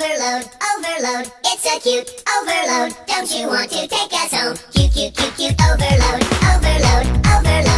overload, overload, it's a cute overload. Don't you want to take us home? Cute, cute, cute, cute overload, overload, overload.